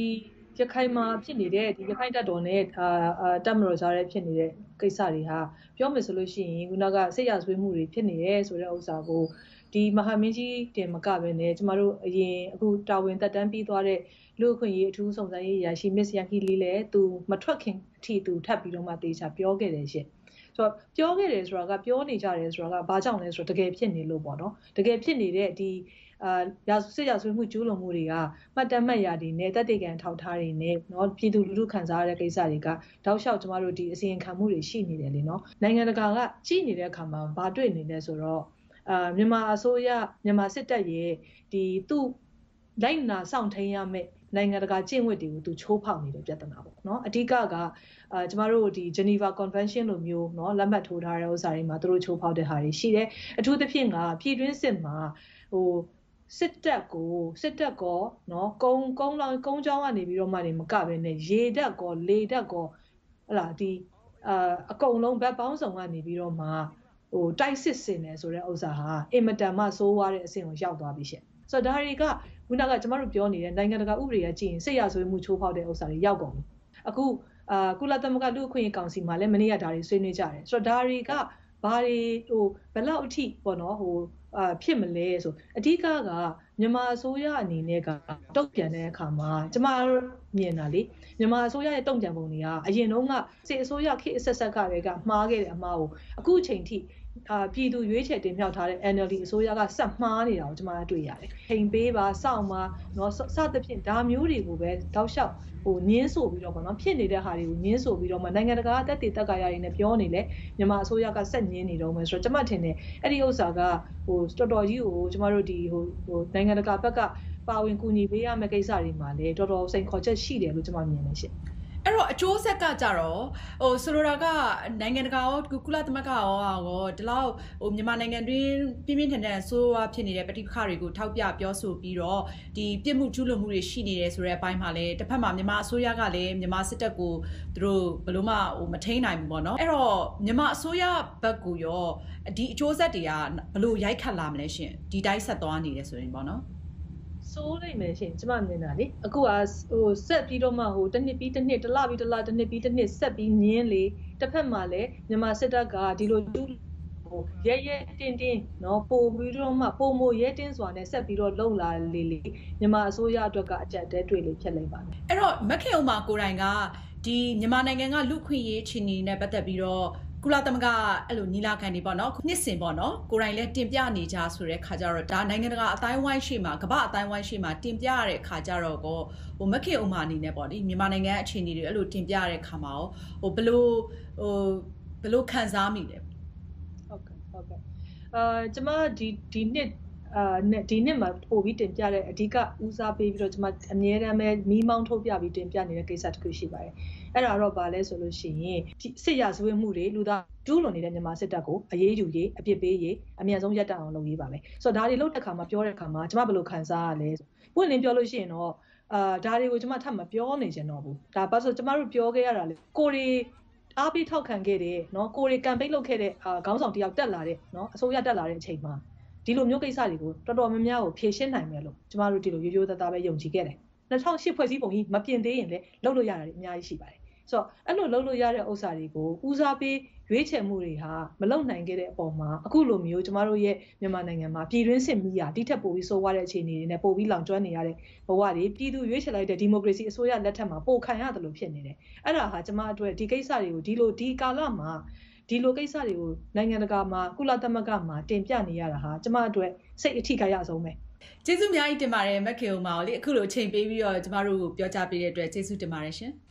ရခိုင်မှာဖြစ်နေတဲ့ဒီရခိုင်တပ်တော်နဲ့အာတပ်မတော်ကြားထဲဖြစ်နေတဲ့ကိစ္စတွေဟာပြောမယ်ဆိုလို့ရှိရင်ခုနကစိတ်ရဆွေးမှုတွေဖြစ်နေရဲဆိုတဲ့ဥစ္စာကိုဒီမဟာမင်းကြီးတင်မကပဲနဲ့ကျမတို့အရင်အခုတာဝန်တက်တန်းပြီးသွားတဲ့လူ့အခွင့်အရေးအထူးဆောင်ဆိုင်ရေးရာရှိ Miss Yanghee Lee လည်းသူမထွက်ခင်အထိသူထပ်ပြီးတော့မှတေချာပြောခဲ့တယ်ရှင်ဆိုတော့ပြောခဲ့တယ်ဆိုတာကပြောနေကြတယ်ဆိုတာကဘာကြောင့်လဲဆိုတော့တကယ်ဖြစ်နေလို့ပေါ့နော်တကယ်ဖြစ်နေတဲ့ဒီအာရာစစ်ရာဆွေးမှုကျူးလွန်မှုတွေကမှတ်တမ်းမှတ်ရာတွေနဲ့တက်တေကန်ထောက်ထားတွေနဲ့เนาะပြည်သူလူထုခံစားရတဲ့ကိစ္စတွေကတောက်လျှောက်ကျမတို့ဒီအစီရင်ခံမှုတွေရှိနေတယ်လေเนาะနိုင်ငံတကာကကြည့်နေတဲ့အခါမှာဘာတွေ့နေလဲဆိုတော့အာမြန်မာအစိုးရမြန်မာစစ်တပ်ရဲ့ဒီသူ့လိုက်နာစောင့်ထိန်ရမယ့်နိုင်ငံတကာကျင့်ဝတ်တွေကိုသူချိုးဖောက်နေတဲ့ပြဿနာပေါ့နော်အဓိကကအာကျမတို့ဒီ Geneva Convention လိုမျိုးเนาะလက်မှတ်ထိုးထားတဲ့ဥစ္စာတွေမှာသူတို့ချိုးဖောက်တဲ့ဟာတွေရှိတယ်အထူးသဖြင့်ကပြည်တွင်းစစ်မှာဟိုစစ်တပ်ကိုစစ်တပ်ကောเนาะကုန်းကုန်းလောင်ကုန်းချောင်းကနေပြီးတော့မှနေမကပဲနဲ့ရေတပ်ကောလေတပ်ကောဟလာဒီအာအကုန်လုံးဘက်ပေါင်းစုံကနေပြီးတော့မှဟိုတိုက်စစ်စင်နေဆိုတဲ့ဥစ္စာဟာအင်မတန်မှစိုးဝါတဲ့အဆင့်ကိုရောက်သွားပြီရှင့်ဆိုတော့ဒါတွေကခုနကကျမတို့ပြောနေတဲ့နိုင်ငံတကာဥပဒေကကြည့်ရင်စိတ်ရဆွေးမှုချိုးဖောက်တဲ့ဥစ္စာတွေရောက်ကုန်ပြီအခုအာကုလသမဂ္ဂလူ့အခွင့်အရေးကောင်စီမှာလည်းမနေ့ကဒါတွေဆွေးနွေးကြတယ်ဆိုတော့ဒါတွေကဘာတွေဟိုဘယ်လောက်အထိပေါ့နော်ဟိုအာဖြစ်မလဲဆိုအဓိကကမြန်မာအစိုးရအနေနဲ့ကတုံ့ပြန်တဲ့အခါမှာကျမမြင်တာလေမြန်မာအစိုးရရဲ့တုံ့ပြန်ပုံတွေကအရင်တုန်းကစစ်အစိုးရခေတ်အဆက်ဆက်ကတွေကမှားခဲ့တဲ့အမှားကိုအခုအချိန်ထိအာပြည်သူရွေးချယ်တင်မြှောက်ထားတဲ့ N L D အစိုးရကစက်မှားနေတာကိုကျမတွေ့ရတယ်။ချိန်ပေးပါစောင့်ပါเนาะစသဖြင့်ဒါမျိုးတွေကိုပဲတောက်လျှောက်ဟိုညင်းဆိုပြီးတော့ပေါ့နော်ဖြစ်နေတဲ့ဟာတွေကိုညင်းဆိုပြီးတော့မှနိုင်ငံတကာတက်တည်တက်ကာရတွေနဲ့ပြောနေလေမြန်မာအစိုးရကစက်ညင်းနေတော့မယ်ဆိုတော့ကျမထင်တယ်အဲ့ဒီဥစ္စာကဟိုတော်တော်ကြီးကိုကျမတို့ဒီဟိုဟိုနိုင်ငံတကာဘက်ကပါဝင်ကူညီပေးရမယ့်ကိစ္စတွေမှာလည်းတော်တော်စိန်ခေါ်ချက်ရှိတယ်လို့ကျမမြင်နေရှင့်အဲ့တော့အကျိုးဆက်ကကြတော့ဟိုဆိုလိုတာကနိုင်ငံတကာရောကုလသမဂ္ဂရောရောဒီလောက်ဟိုမြန်မာနိုင်ငံတွင်းပြင်းပြင်းထန်ထန်ဆိုးဝါးဖြစ်နေတဲ့ပဋိပက္ခတွေကိုထောက်ပြပြောဆိုပြီးတော့ဒီပြစ်မှုကျူးလွန်မှုတွေရှိနေတယ်ဆိုတဲ့အပိုင်းမှာလည်းတစ်ဖက်မှာမြန်မာအစိုးရကလည်းမြန်မာစစ်တပ်ကိုသူတို့ဘယ်လိုမှဟိုမထိန်းနိုင်ဘူးပေါ့နော်အဲ့တော့မြန်မာအစိုးရဘက်ကိုရောဒီအကျိုးဆက်တွေကဘယ်လိုရိုက်ခတ်လာမလဲရှင်ဒီတိုင်းဆက်သွားနေတယ်ဆိုရင်ပေါ့နော်စိုးလိမ့်မယ်ရှင်ကျမမြင်တာလေအခုကဟိုဆက်ပြီးတော့မှဟိုတစ်နှစ်ပြီးတစ်နှစ်တစ်လပြီးတစ်လတစ်နှစ်ပြီးတစ်နှစ်ဆက်ပြီးညင်းလေတစ်ဖက်မှာလည်းမြန်မာစစ်တပ်ကဒီလိုတူးဟိုရဲရဲတင်းတင်းเนาะပို့ပြီးတော့မှပုံမရဲတင်းစွာနဲ့ဆက်ပြီးတော့လှုပ်လာလေလေမြန်မာအစိုးရအတွက်ကအကြက်တဲတွေ့လေဖြစ်လိမ့်ပါမယ်အဲ့တော့မခင်အောင်မကိုတိုင်ကဒီမြန်မာနိုင်ငံကလူခွင့်ရေးချီနီနဲ့ပတ်သက်ပြီးတော့ကုလသမဂ္ဂအဲ့လိုညီလာခံတွေပေါ့နော်နှစ်စဉ်ပေါ့နော်ကိုယ်တိုင်လည်းတင်ပြနေကြဆိုတဲ့ခါကျတော့ဒါနိုင်ငံတကာအတိုင်းဝိုင်းရှိမှာကမ္ဘာအတိုင်းဝိုင်းရှိမှာတင်ပြရတဲ့ခါကျတော့ကိုဟိုမခင်အောင်မအနေနဲ့ပေါ့ဒီမြန်မာနိုင်ငံအခြေအနေတွေအဲ့လိုတင်ပြရတဲ့ခါမှာဟိုဘလို့ဟိုဘလို့ခံစားမိလဲဟုတ်ကဲ့ဟုတ်ကဲ့အာကျမဒီဒီနှစ်အာဒီနှစ်မှာပို့ပြီးတင်ပြတဲ့အဓိကဦးစားပေးပြီးတော့ကျွန်မအမြဲတမ်းပဲမီးမောင်းထုတ်ပြပြီးတင်ပြနေတဲ့ကိစ္စတစ်ခုရှိပါတယ်။အဲ့ဒါတော့ဗာလဲဆိုလို့ရှိရင်စစ်ရာဇဝတ်မှုတွေလူသားကျူးလွန်နေတဲ့မြန်မာစစ်တပ်ကိုအရေးယူရေးအပြစ်ပေးရေးအမြန်ဆုံးရပ်တန့်အောင်လုပ်ရေးပါပဲ။ဆိုတော့ဒါတွေလုပ်တဲ့ခါမှာပြောတဲ့ခါမှာကျွန်မဘယ်လိုခံစားရလဲဆို။ပွင့်လင်းပြောလို့ရှိရင်တော့အာဒါတွေကိုကျွန်မထပ်မပြောနေချင်တော့ဘူး။ဒါဘာလို့ဆိုကျွန်မတို့ပြောခဲ့ရတာလေကိုရီအားပေးထောက်ခံခဲ့တဲ့เนาะကိုရီကမ်ပိန်းလုပ်ခဲ့တဲ့အာခေါင်းဆောင်တယောက်တက်လာတဲ့เนาะအစိုးရတက်လာတဲ့အချိန်မှာဒီလိုမျိုးကိစ္စတွေကိုတော်တော်များများကိုဖြေရှင်းနိုင်မယ်လို့ကျမတို့ဒီလိုရိုးရိုးသားသားပဲယုံကြည်ခဲ့တယ်။၂၀၀၈ဖွဲ့စည်းပုံကြီးမပြင်သေးရင်လည်းလုပ်လို့ရတာတွေအများကြီးရှိပါတယ်။ဆိုတော့အဲ့လိုလုပ်လို့ရတဲ့ဥစ္စာတွေကိုဦးစားပေးရွေးချယ်မှုတွေဟာမလုပ်နိုင်ခဲ့တဲ့အပေါ်မှာအခုလိုမျိုးကျမတို့ရဲ့မြန်မာနိုင်ငံမှာပြည်တွင်းစစ်မီးရာတိထက်ပိုပြီးဆိုးဝါးတဲ့အခြေအနေတွေနဲ့ပိုပြီးလောင်ကျွမ်းနေရတဲ့ဘဝတွေပြည်သူရွေးချယ်လိုက်တဲ့ဒီမိုကရေစီအစိုးရလက်ထက်မှာပိုခံရတယ်လို့ဖြစ်နေတယ်။အဲ့ဒါဟာကျမအတွက်ဒီကိစ္စတွေကိုဒီလိုဒီကာလမှာဒီလိုကိစ္စတွေကိုနိုင်ငံတကာမှာကုလသမဂ္ဂမှာတင်ပြနေရတာဟာကျမအတွက်စိတ်အထိခိုက်ရဆုံးပဲကျေးဇူးအများကြီးတင်ပါတယ်မက်ခင်အောင်ပါလေအခုလိုအချိန်ပေးပြီးတော့ကျမတို့ကိုပြောကြားပေးတဲ့အတွက်ကျေးဇူးတင်ပါတယ်ရှင်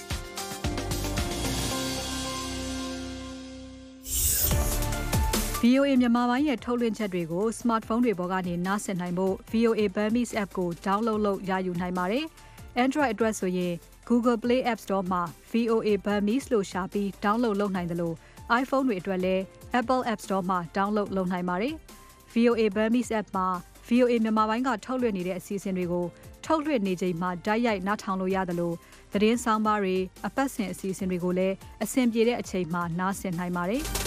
V O A မြန်မာပိုင်းရဲ့ထုတ်လွှင့်ချက်တွေကို smartphone တွေပေါ်ကနေနားဆင်နိုင်ဖို့ V O A Burmese app ကို download လုပ်ရယူနိုင်ပါတယ်။ Android အတွက်ဆိုရင် Google Play App Store မှာ V O A Burmese လို့ရှာပြီး download လုပ်နိုင်တယ်လို့ iPhone တွေအတွက်လည်း Apple App Store မှာ download လုပ်နိုင်ပါတယ်။ V O A Burmese app မှာ V O A မြန်မာပိုင်းကထုတ်လွှင့်နေတဲ့အစီအစဉ်တွေကိုထုတ်လွှင့်နေချိန်မှာတိုက်ရိုက်နားထောင်လို့ရတယ်လို့သတင်းဆောင်ပါတွေအပတ်စဉ်အစီအစဉ်တွေကိုလည်းအဆင်ပြေတဲ့အချိန်မှာနားဆင်နိုင်ပါတယ်။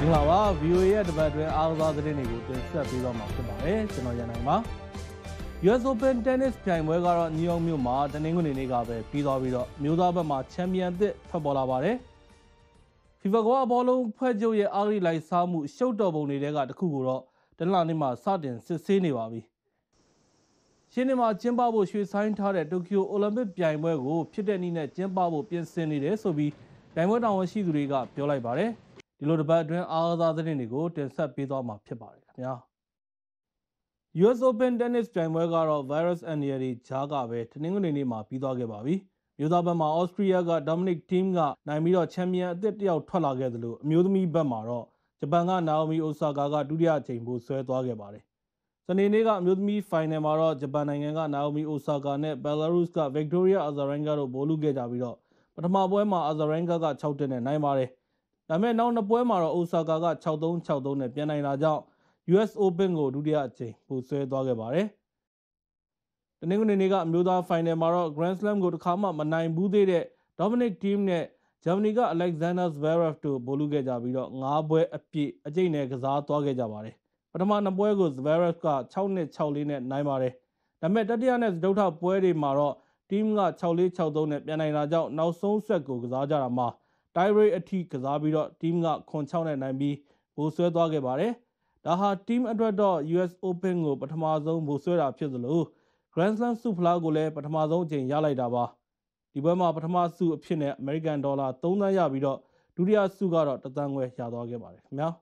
င်္ဂလာပါ V O A ရဲ့တပတ်အတွင်းအားကစားသတင်းတွေကိုတင်ဆက်ပေးသွားမှာဖြစ်ပါတယ်ကျွန်တော်ရန်နိုင်ပါ U S Open Tennis ပြိုင်ပွဲကတော့နယူးယောက်မြို့မှာတနင်္ဂနွေနေ့ကပဲပြီးသွားပြီးတော့မျိုးသားဘက်မှာချန်ပီယံအသစ်ထွက်ပေါ်လာပါတယ် FIFA ကဘောလုံးဖွဲ့ချုပ်ရဲ့အားကစားလိုက်စားမှုရှုပ်တော်ပုံတွေကတခုကိုတော့တနင်္လာနေ့မှာစတင်စစ်ဆေးနေပါပြီရှင်းနေမှာကျင်းပဖို့ရွှေ့ဆိုင်းထားတဲ့တိုကျိုအိုလံပစ်ပြိုင်ပွဲကိုဖြစ်တဲ့နည်းနဲ့ကျင်းပဖို့ပြင်ဆင်နေတယ်ဆိုပြီးပြိုင်ပွဲတာဝန်ရှိသူတွေကပြောလိုက်ပါတယ်ဒီလိုတပတ်အတွင်းအားကစားသတင်းတွေကိုတင်ဆက်ပေးသွားမှာဖြစ်ပါတယ်ခင်ဗျာ U S Open Tennis ပြိုင်ပွဲကတော့ virus အန္တရာယ်တွေကြားကပဲတနင်္ဂနွေနေ့မှာပြီးသွားခဲ့ပါပြီမျိုးသားဘက်မှာ Austria က Dominic Thiem ကနိုင်ပြီးတော့ချန်ပီယံအသစ်တစ်ယောက်ထွက်လာခဲ့သလိုအမျိုးသမီးဘက်မှာတော့ဂျပန်က Naomi Osaka ကဒုတိယအကြိမ်ပိုဆွဲသွားခဲ့ပါတယ်စနေနေ့ကအမျိုးသမီး final မှာတော့ဂျပန်နိုင်ငံက Naomi Osaka နဲ့ Belarus က Victoria Azarenka တို့ဗိုလ်လုခဲ့ကြပြီးတော့ပထမပွဲမှာ Azarenka က၆တက်နဲ့နိုင်ပါတယ်ဒါပေမဲ့နောက်နှစ်ပွဲမှာတော့ Osaka က၆သုံး၆သုံးနဲ့ပြန်နိုင်တာကြောင့် U S Open ကိုဒုတိယအကြိမ်ပိုဆွဲသွားခဲ့ပါတယ်တနင်္ဂနွေနေ့ကအမျိုးသား final မှာတော့ Grand Slam ကိုတစ်ခါမှမနိုင်ဘူးသေးတဲ့ Dominic Thiem နဲ့ Germany က Alexander Zverev တို့ဗိုလ်လုခဲ့ကြပြီးတော့၅ပွဲအပြည့်အကျိတ်နဲ့ကစားသွားခဲ့ကြပါတယ်ပထမနှစ်ပွဲကို Zverev က၆နှစ်၆လေးနဲ့နိုင်ပါတယ်ဒါပေမဲ့တတိယနဲ့စတုတ္ထပွဲတွေမှာတော့ Thiem က၆လေး၆သုံးနဲ့ပြန်နိုင်တာကြောင့်နောက်ဆုံးဆက်ကိုကစားကြတာမှာ tie break အထိကစားပြီးတော့ Thiem ကခွန်၆နဲ့နိုင်ပြီးဗိုလ်ဆွဲသွားခဲ့ပါတယ်ဒါဟာ Thiem အတွက်တော့ U S Open ကိုပထမဆုံးဗိုလ်ဆွဲတာဖြစ်သလို Grand Slam ဆုဖလားကိုလည်းပထမဆုံးအကြိမ်ရလိုက်တာပါဒီပွဲမှာပထမဆုအဖြစ်နဲ့ American Dollar သုံးသန်းရပြီးတော့ဒုတိယဆုကတော့တစ်သန်းခွဲရသွားခဲ့ပါတယ်ခင်ဗျာ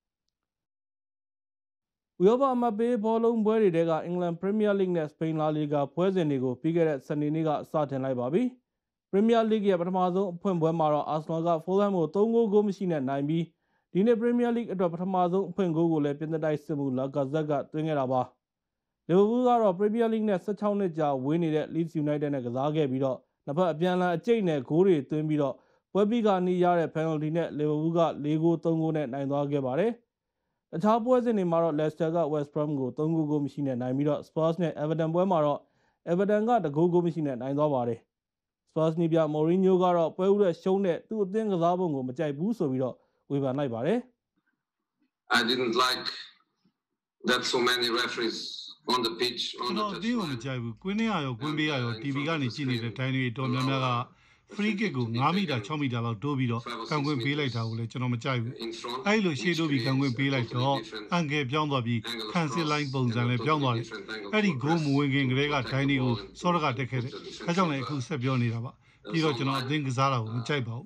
ဥရောပအမတ်ပေးဘောလုံးပွဲတွေကအင်္ဂလန် Premier League နဲ့ Spain La Liga ပွဲစဉ်တွေကိုပြီးခဲ့တဲ့စနေနေ့ကစတင်လိုက်ပါပြီ Premier League ရဲ့ပထမဆုံးအဖွင့်ပွဲမှာတော့ Arsenal က Fulham ကိုသုံးဂိုးကိုမရှိနဲ့နိုင်ပြီးဒီနေ့ Premier League အတွက်ပထမဆုံးအဖွင့်ဂိုးကိုလည်းပြင်သစ်တိုက်စစ်မှု Lacazette ကသွင်းခဲ့တာပါ Liverpool ကတော့ Premier League နဲ့၁၆နှစ်ကြာဝေးနေတဲ့ Leeds United နဲ့ကစားခဲ့ပြီးတော့နှစ်ဖက်အပြန်အလှန်အကျိတ်နဲ့ဂိုးတွေသွင်းပြီးတော့ပွဲပြီးကနီးရတဲ့ penalty နဲ့ Liverpool က၄ဂိုး၃ဂိုးနဲ့နိုင်သွားခဲ့ပါတယ်တခြားပွဲစဉ်တွေမှာတော့ Leicester က West Brom ကို၃ဂိုးကိုမရှိနဲ့နိုင်ပြီးတော့ Spurs နဲ့ Everton ပွဲမှာတော့ Everton ကတဂိုးကိုမရှိနဲ့နိုင်သွားပါတယ် Spurs နီးပြ Mourinho ကတော့ပွဲဦးတဲ့ရှုံးတဲ့သူ့အသင်းကစားပုံကိုမကြိုက်ဘူးဆိုပြီးတော့ဝေဖန်လိုက်ပါတယ် I didn't like that so many referees on the pitch on the pitch ဒီကိုမကြိုက်ဘူးကွင်းထဲရရောကွင်းပေးရရော T V ကနေကြည့်နေတဲ့တိုင်းတွေတော်များများက free kick ကို၅မီတာ၆မီတာလောက်တိုးပြီးတော့ကံကွင်းပေးလိုက်တာကိုလည်းကျွန်တော်မကြိုက်ဘူးအဲ့လိုရှေ့တိုးပြီးကံကွင်းပေးလိုက်တော့အန်ကယ်ပြောင်းသွားပြီးခံစစ်လိုင်းပုံစံလည်းပြောင်းသွားတယ်အဲ့ဒီဂိုးမဝင်ခင်ကလေးကဒိုင်းတွေကိုစောရကတက်ခဲ့တယ်အဲကြောင့်လည်းအခုဆက်ပြောနေတာပါပြီးတော့ကျွန်တော်အသင်းကစားတာကိုမကြိုက်ပါဘူး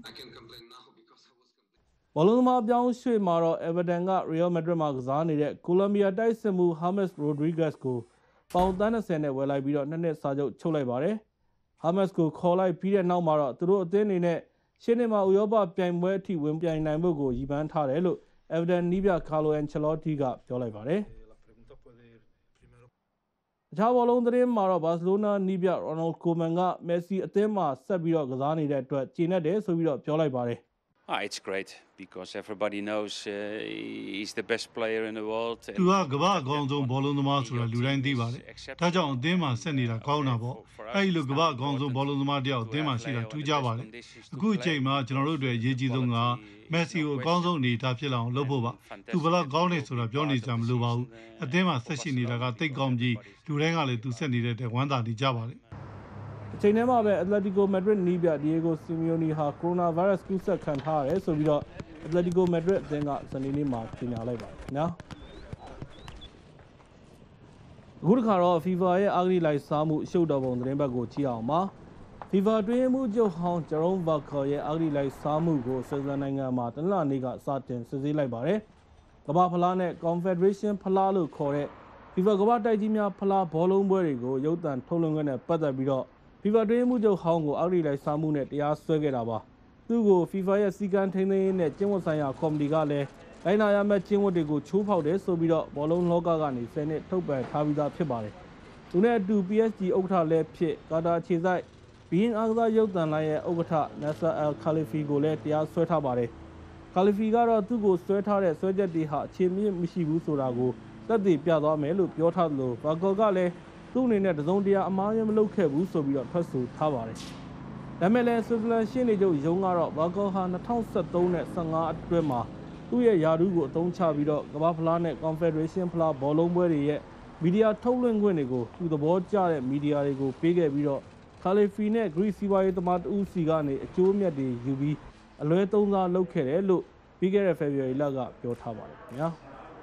ဘောလုံးသမားပြောင်းရွှေ့မှာတော့ Everton က Real Madrid မှာကစားနေတဲ့ Colombia တိုက်စစ်မှု James Rodriguez ကိုပေါင်၂၀နဲ့ဝယ်လိုက်ပြီးတော့နှစ်နှစ်စာချုပ်ချုပ်လိုက်ပါတယ် James ကိုခေါ်လိုက်ပြီးတဲ့နောက်မှာတော့သူတို့အသင်းအနေနဲ့ရှင်းနေမှာဥရောပပြိုင်ပွဲအထိဝင်ပြိုင်နိုင်ဖို့ကိုရည်မှန်းထားတယ်လို့ Everton နီးပြ Carlo Ancelotti ကပြောလိုက်ပါတယ်အခြားဘောလုံးသတင်းမှာတော့ Barcelona နီးပြ Ronald Koeman က Messi အသင်းမှာဆက်ပြီးတော့ကစားနေတဲ့အတွက်ကျေနပ်တယ်ဆိုပြီးတော့ပြောလိုက်ပါတယ် Ah, it's great because everybody knows uh, he's the best player in the world. သူကကမ္ဘာအကောင်းဆုံးဘောလုံးသမားဆိုတာလူတိုင်းသိပါတယ်။ဒါကြောင့်အသင်းမှာဆက်နေတာကောင်းတာပေါ့။အဲဒီလိုကမ္ဘာအကောင်းဆုံးဘောလုံးသမားတယောက်အသင်းမှာရှိတာထူးခြားပါတယ်။အခုအချိန်မှာကျွန်တော်တို့အတွက်အရေးကြီးဆုံးကမက်ဆီကိုအကောင်းဆုံးအနေထားဖြစ်လာအောင်လုပ်ဖို့ပါ။သူဘလောက်ကောင်းနေဆိုတာပြောနေကြမလို့ပါဘူး။အသင်းမှာဆက်ရှိနေတာကတိတ်ကောင်းကြီးလူတိုင်းကလည်းသူဆက်နေတဲ့တဲ့ဝမ်းသာနေကြပါတယ်အချိန်ထဲမှာပဲ Atletico Madrid နီးပြ Diego Simeone ဟာ Coronavirus ကူးစက်ခံထားရတယ်ဆိုပြီးတော့ Atletico Madrid အသင်းကစနေနေ့မှာကြေညာလိုက်ပါတယ်နော်အခုတစ်ခါတော့ FIFA ရဲ့အားကစားလိုက်စားမှုအရှုပ်တော်ပုံသတင်းဘက်ကိုကြည့်အောင်ပါ FIFA တွင်းမှုချုပ်ဟောင်း Jerome Valcke ရဲ့အားကစားလိုက်စားမှုကိုဆွစ်ဇာလန်နိုင်ငံမှာတနင်္လာနေ့ကစတင်စစ်ဆေးလိုက်ပါတယ်ကမ္ဘာဖလားနဲ့ Confederation ဖလားလို့ခေါ်တဲ့ FIFA ကမ္ဘာတိုက်ကြီးများဖလားဘောလုံးပွဲတွေကိုရုပ်သံထုတ်လွှင့်ခွင့်နဲ့ပတ်သက်ပြီးတော့ FIFA တွင်းမှုချုပ်ဟောင်းကိုအောက်ရီလိုက်စားမှုနဲ့တရားစွဲခဲ့တာပါသူ့ကို FIFA ရဲ့စီကံထိန်းသိမ်းရေးနဲ့ကျင်းဝတ်ဆိုင်ရာကော်မတီကလည်းလိုက်နာရမယ့်ကျင်းဝတ်တွေကိုချိုးဖောက်တယ်ဆိုပြီးတော့ဘောလုံးလောကကနေဆယ်နှစ်ထုတ်ပယ်ထားပြီးသားဖြစ်ပါတယ်သူနဲ့အတူ P S G ဥက္ကဋ္ဌလည်းဖြစ်ကာတာခြေစိုက်ဘီယင်အားကစားရုပ်သံလိုင်းရဲ့ဥက္ကဋ္ဌ Nasser Al Khelaifi ကိုလည်းတရားစွဲထားပါတယ် Khelaifi ကတော့သူ့ကိုစွဲထားတဲ့စွဲချက်တွေဟာအခြေမြင့်မရှိဘူးဆိုတာကိုသက်သေပြသွားမယ်လို့ပြောထားသလို Valcke ကလည်းသူ့အနေနဲ့တစုံတရာအမှားယွင်းမလုပ်ခဲ့ဘူးဆိုပြီးတော့ထွက်ဆိုထားပါတယ်ဒါမဲ့လည်းဆွစ်ဇာလန်ရှင်းနေချုပ်ရုံးကတော့ Valcke ဟာ၂၀၁၃နဲ့၁၅အတွင်းမှာသူ့ရဲ့ယာဒူးကိုအသုံးချပြီးတော့ကမ္ဘာဖလားနဲ့ Confederation ဖလားဘောလုံးပွဲတွေရဲ့မီဒီယာထုတ်လွှင့်ခွင့်တွေကိုသူသဘောကျတဲ့မီဒီယာတွေကိုပေးခဲ့ပြီးတော့ခါလီဖီနဲ့ Greece စီးပွားရေးသမားတဦးစီကနေအကျိုးအမြတ်တွေယူပြီးအလွဲသုံးစားလုပ်ခဲ့တယ်လို့ပြီးခဲ့တဲ့ February လကပြောထားပါတယ်ခင်ဗျာ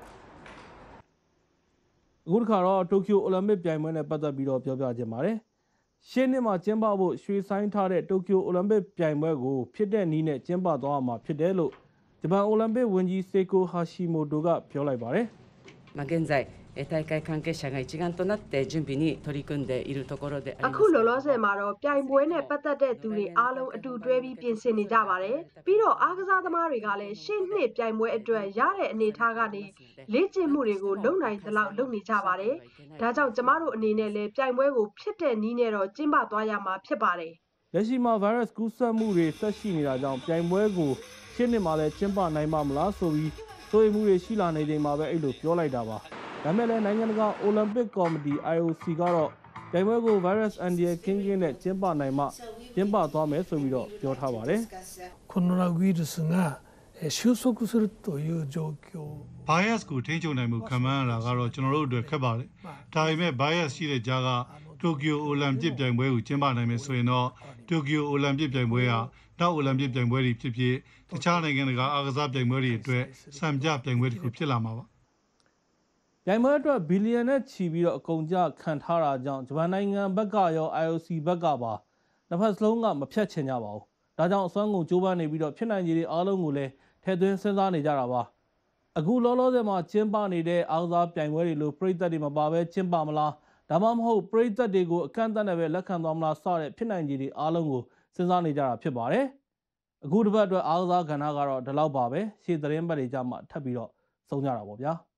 အခုတစ်ခါတော့တိုကျိုအိုလံပစ်ပြိုင်ပွဲနဲ့ပတ်သက်ပြီးတော့ပြောပြခြင်းပါတယ်ရှေ့နှစ်မှာကျင်းပဖို့ရွှေဆိုင်ထားတဲ့တိုကျိုအိုလံပစ်ပြိုင်ပွဲကိုဖြစ်တဲ့နည်းနဲ့ကျင်းပသွားမှာဖြစ်တယ်လို့ဂျပန်အိုလံပစ်ဝန်ကြီးစေကိုဟာရှီမိုတိုကပြောလိုက်ပါတယ်現在大会関係者が一丸となって準備に取り組んでいるところであります。 အခုလောလောဆယ်မှာတော့ပြိုင်ပွဲနဲ့ပတ်သက်တဲ့သူတွေအားလုံးအတူတွဲပြီးပြင်ဆင်နေကြပါတယ်။ပြီးတော့အားကစားသမားတွေကလည်းရှေ့နှစ်ပြိုင်ပွဲအတွက်ရတဲ့အနေအထားကနေလေ့ကျင့်မှုတွေကိုလုပ်နိုင်သလောက်လုပ်နေကြပါတယ်။ဒါကြောင့်ကျမတို့အနေနဲ့လည်းပြိုင်ပွဲကိုဖြစ်တဲ့နည်းနဲ့တော့ကျင်းပသွားရမှာဖြစ်ပါတယ်။လက်ရှိမှာ virus ကူးစက်မှုတွေဆက်ရှိနေတာကြောင့်ပြိုင်ပွဲကိုရှေ့နှစ်မှာလည်းကျင်းပနိုင်မှာမလားဆိုပြီးစိုးရိမ်မှုတွေရှိလာနေချိန်မှာပဲအဲ့လိုပြောလိုက်တာပါ။ဒါမဲ့လည်းနိုင်ငံတကာအိုလံပစ်ကော်မတီ I O C ကတော့ပြိုင်ပွဲကို virus အန္တရာယ်ကင်းကင်းနဲ့ကျင်းပနိုင်မှကျင်းပသွားမယ်ဆိုပြီးတော့ပြောထားပါတယ်။ကိုရိုနာဗိုင်းရပ်စ်က収束するという状況 bias ကိုထိန်းချုပ်နိုင်မှုခံမှန်းရတာကတော့ကျွန်တော်တို့အတွက်ခက်ပါတယ်။ဒါပေမဲ့ bias ရှိတဲ့ကြားကတိုကျိုအိုလံပစ်ပြိုင်ပွဲကိုကျင်းပနိုင်မယ်ဆိုရင်တော့တိုကျိုအိုလံပစ်ပြိုင်ပွဲကနောက်အိုလံပစ်ပြိုင်ပွဲတွေဖြစ်ဖြစ်တခြားနိုင်ငံတကာအားကစားပြိုင်ပွဲတွေအတွက်စံပြပြိုင်ပွဲတစ်ခုဖြစ်လာမှာပါပြိုင်ပွဲအတွက်ဘီလီယံနဲ့ချီပြီးတော့အကုန်ကြခံထားတာကြောင့်ဂျပန်နိုင်ငံဘက်ကရော I O C ဘက်ကပါနှစ်ဖက်စလုံးကမဖြတ်ချင်ကြပါဘူး။ဒါကြောင့်အစွမ်းကုန်ကြိုးပမ်းနေပြီးတော့ဖြစ်နိုင်ခြေတွေအားလုံးကိုလည်းထည့်သွင်းစဉ်းစားနေကြတာပါ။အခုလောလောဆယ်မှာကျင်းပနေတဲ့အားကစားပြိုင်ပွဲတွေလို့ပြည်သက်တွေမပါဘဲကျင်းပမလားဒါမှမဟုတ်ပြည်သက်တွေကိုအကန့်အသတ်နဲ့ပဲလက်ခံသွားမလားစတဲ့ဖြစ်နိုင်ခြေတွေအားလုံးကိုစဉ်းစားနေကြတာဖြစ်ပါတယ်။အခုတစ်ပတ်အတွက်အားကစားကဏ္ဍကတော့ဒီလောက်ပါပဲ။ရှေ့သတင်းပတ်တွေကြမှာထပ်ပြီးတော့စုံကြတာပေါ့ဗျာ။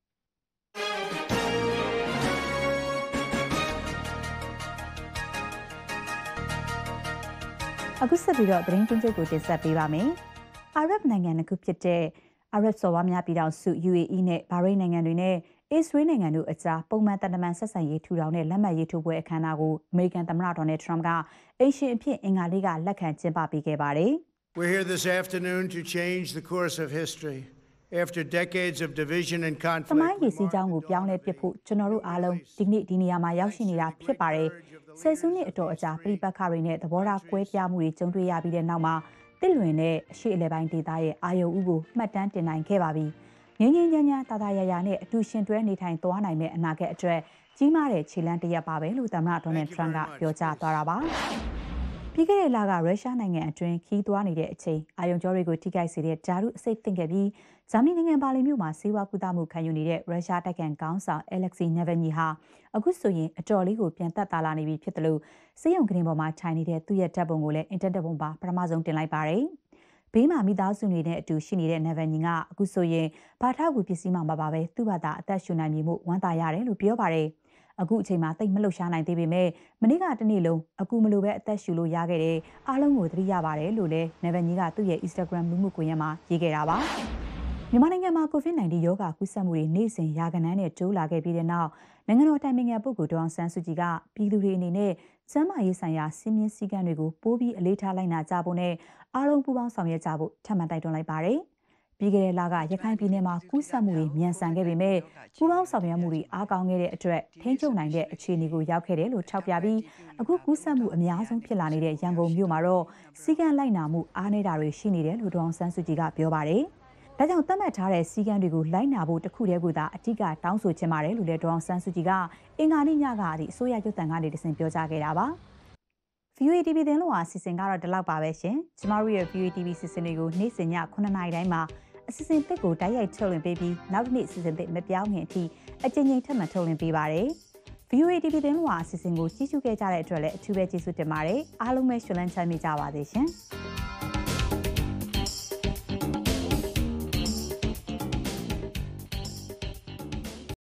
အခုဆက်ပြီးတော့သတင်းချင်းချုပ်ကိုတင်ဆက်ပေးပါမယ်။အာရပ်နိုင်ငံတစ်ခုဖြစ်တဲ့အာရပ်စော်ဘွားများပြည်ထောင်စု U A E နဲ့ဘာရိန်းနိုင်ငံတွေနဲ့အစ္စရေးနိုင်ငံတို့အကြားပုံမှန်တန်တမန်ဆက်ဆံရေးထူထောင်တဲ့လက်မှတ်ရေးထိုးပွဲအခမ်းအနားကိုအမေရိကန်သမ္မတဒေါ်နယ်ထရမ့်ကအိမ်ရှင်အဖြစ်အင်္ဂါနေ့ကလက်ခံကျင်းပပေးခဲ့ပါတယ်။ We're here this afternoon to change the course of history. After decades of division and conflict. သမိုင်းရေးစီးကြောင်းကိုပြောင်းလဲပစ်ဖို့ကျွန်တော်တို့အားလုံးဒီနေ့ဒီနေရာမှာရောက်ရှိနေတာဖြစ်ပါတယ်။ဆယ်စုနှစ်အတော်အကြာပြည်ပခါတွေနဲ့သဘောထားကွဲပြားမှုတွေကြုံတွေ့ရပြီးတဲ့နောက်မှာတစ်လွင်တဲ့အရှိအလဲပိုင်းဒေသရဲ့အာရုံဥကိုမှတ်တမ်းတင်နိုင်ခဲ့ပါပြီ။ငင်းငင်းညမ်းညမ်းတာတာရရနဲ့အတူရှင်တွဲနေထိုင်သွားနိုင်မယ့်အနာဂတ်အတွက်ကြီးမားတဲ့ခြေလှမ်းတစ်ရပ်ပါပဲလို့သမ္မတဒေါ်နယ်ထရမ့်ကပြောကြားသွားတာပါ။ပြီးခဲ့တဲ့လကရုရှားနိုင်ငံအတွင်းခီးသွားနေတဲ့အချိန်အာယုံကြောတွေကိုထိခိုက်စေတဲ့ဓာတုအဆိပ်သင့်ခဲ့ပြီးဂျာမနီနိုင်ငံဘာလင်မြို့မှာဆေးဝါးကုသမှုခံယူနေတဲ့ရုရှားတိုက်ခံကောင်းဆောင်အလက်ဆီနေဗယ်နီဟာအခုဆိုရင်အတော်လေးကိုပြန်သက်သာလာနေပြီဖြစ်တယ်လို့စေယုံကရင်ပေါ်မှာထိုင်နေတဲ့သူ့ရဲ့ဓာတ်ပုံကိုလည်းအင်တာနက်ပေါ်မှာပထမဆုံးတင်လိုက်ပါတယ်။ဘေးမှာမိသားစုတွေနဲ့အတူရှိနေတဲ့နေဗယ်နီကအခုဆိုရင်ဘာထောက်ကူပစ္စည်းမှမပါဘဲသူ့ဘာသာအသက်ရှူနိုင်မှုဝမ်းသာရတယ်လို့ပြောပါတယ်။အခုအချိန်မှာတိတ်မလှုပ်ရှားနိုင်သေးပေမဲ့မနေ့ကတနေ့လုံးအခုမလိုပဲအသက်ရှူလို့ရခဲ့တဲ့အားလုံးကိုသတိရပါတယ်လို့လည်းနေဗယ်နီကသူ့ရဲ့ Instagram လူမှုကွန်ရက်မှာရေးခဲ့တာပါ။မြန်မာနိုင်ငံမှာ ကိုဗစ် nineteen ရောဂါကူးစက်မှုတွေနေ့စဉ်ရာဂဏန်းနဲ့တိုးလာခဲ့ပြီးတဲ့နောက်နိုင်ငံတော်တိုင်ပင်ခံပုဂ္ဂိုလ်ဒေါအောင်ဆန်းစုကြည်ကပြည်သူတွေအနေနဲ့ကျန်းမာရေးဆိုင်ရာစည်းမျဉ်းစည်းကမ်းတွေကိုပိုးပြီးအလေးထားလိုက်နာကြဖို့နဲ့အားလုံးပူးပေါင်းဆောင်ရွက်ကြဖို့ထပ်မံတိုက်တွန်းလိုက်ပါတယ်။ပြီးခဲ့တဲ့လကရခိုင်ပြည်နယ်မှာကူးစက်မှုတွေမြန်ဆန်ခဲ့ပေမဲ့ပူးပေါင်းဆောင်ရွက်မှုတွေအားကောင်းခဲ့တဲ့အတွက်ထိန်းချုပ်နိုင်တဲ့အခြေအနေကိုရောက်ခဲ့တယ်လို့ထောက်ပြပြီးအခုကူးစက်မှုအများဆုံးဖြစ်လာနေတဲ့ရန်ကုန်မြို့မှာတော့စီကံလိုက်နာမှုအားနည်းတာတွေရှိနေတယ်လို့ဒေါအောင်ဆန်းစုကြည်ကပြောပါတယ်။ဒါကြောင့်သတ်မှတ်ထားတဲ့စီကံတွေကိုလိုက်နာဖို့တခုတည်းကသာအထက်ကတောင်းဆိုချင်ပါတယ်လို့လည်းဒေါအောင်ဆန်းစုကြည်ကအင်္ဂါနေ့ညကအထိအစိုးရရုပ်သံကနေတဆင့်ပြောကြားခဲ့တာပါ။ V O A T V သတင်းလွှာအစီအစဉ်ကတော့ဒီလောက်ပါပဲရှင်။ကျမတို့ရဲ့ V O A T V စီစဉ်တွေကိုနေ့စဉ်ညခုနှစ်နာရီတိုင်းမှာအစီအစဉ်တစ်ကိုတိုက်ရိုက်ထုတ်လွှင့်ပေးပြီးနောက်တစ်နေ့အစီအစဉ်တစ်မပြောင်းခင်အထိအကြိမ်ကြိမ်ထပ်မံထုတ်လွှင့်ပေးပါရယ်။ V O A T V သတင်းလွှာအစီအစဉ်ကိုကြည့်ရှုခဲ့ကြတဲ့အတွက်လည်းအထူးပဲကျေးဇူးတင်ပါတယ်။အားလုံးပဲရှင်လန်းချမ်းမြေ့ကြပါစေရှင်။